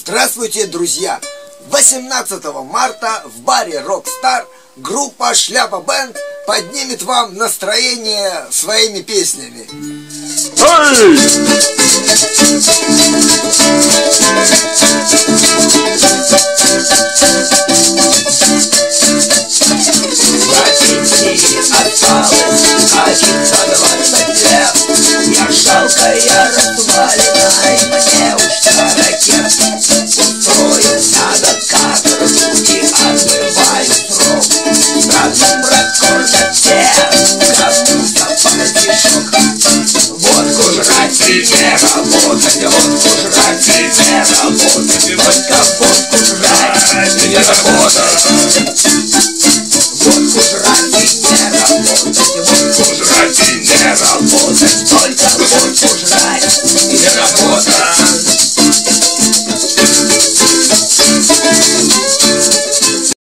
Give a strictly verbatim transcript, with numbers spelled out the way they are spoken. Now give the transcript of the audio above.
Здравствуйте, друзья! восемнадцатого марта в баре Rockstar группа Шляпа Бэнд поднимет вам настроение своими песнями. Эй! Осталось катиться двадцать лет. Я жалкая развалина, и мне уж сорок лет. Устроился адвокат, руки отбываю срок. Разум брат кормят все, кому-то подтишок. Водку жрать и не работать, водку жрать и не работать, только водку жрать и не работать. Водку жрать и не работать.